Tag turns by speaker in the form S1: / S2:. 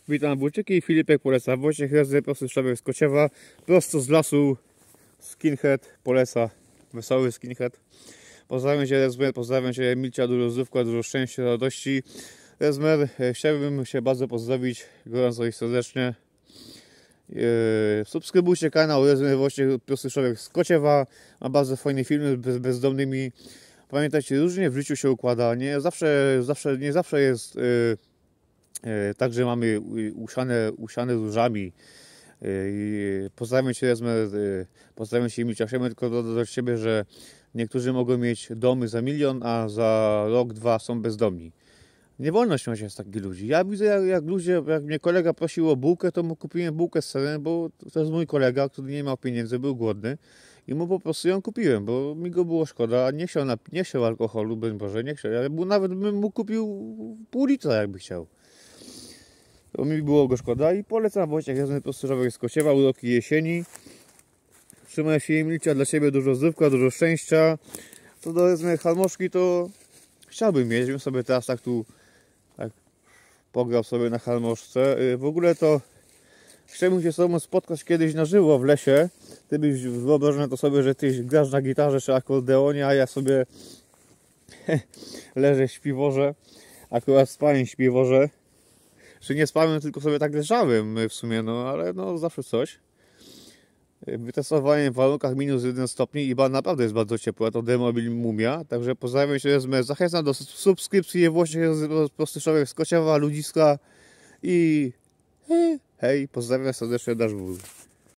S1: Witam Wójciki, Filipek poleca Wojciech Rezy, prosty człowiek z Kociewa, prosto z lasu, skinhead poleca, wesoły skinhead. Pozdrawiam Cię Rezmer, pozdrawiam Cię Milcia, dużo zdrówka, dużo szczęścia, radości. Rezmer, chciałbym się bardzo pozdrowić, gorąco i serdecznie. Subskrybujcie kanał Rezmer Wojciech, prosty człowiek z Kociewa, ma bardzo fajne filmy z bezdomnymi. Pamiętajcie, różnie w życiu się układa, nie zawsze jest tak, że mamy usiane różami. Pozdrawiam Cię Rezmer, pozdrawiam Cię Milcia. Chciałbym tylko dodać Ciebie, że niektórzy mogą mieć domy za 1 000 000, a za rok, 2 są bezdomni. Nie wolno śmiać się z takich ludzi. Ja widzę, jak mnie kolega prosił o bułkę, to mu kupiłem bułkę z serem, bo to jest mój kolega, który nie miał pieniędzy, był głodny i mu po prostu ją kupiłem, bo mi go było szkoda, a nie chciał alkoholu, broń Boże, nie chciał. Nawet bym mu kupił pół litra, jakby chciał. To mi było go szkoda i polecam Wojciech Rezy, prosty człowiek z Kociewa, uroki jesieni. Trzymaj się Milcia, dla Ciebie dużo zdrówka, dużo szczęścia. Co do Rezy harmoszki, to chciałbym mieć, bym sobie teraz tak pograł sobie na harmoszce. W ogóle to chciałbym się z Tobą spotkać kiedyś na żywo w lesie. Ty byś wyobrażał to sobie, że Ty grasz na gitarze czy akordeonie, a ja sobie leżę w śpiworze. Akurat spałem w śpiworze. Czy nie spałem, tylko sobie tak leżałem w sumie, no ale no zawsze coś. Wytestowałem w warunkach -1 stopni i naprawdę jest bardzo ciepło, to Demobil Mumia, także pozdrawiam się, zachęcam do subskrypcji Wojciech prosty człowiek z Kociewa, ludziska i hej, pozdrawiam serdecznie, Dasz Wór.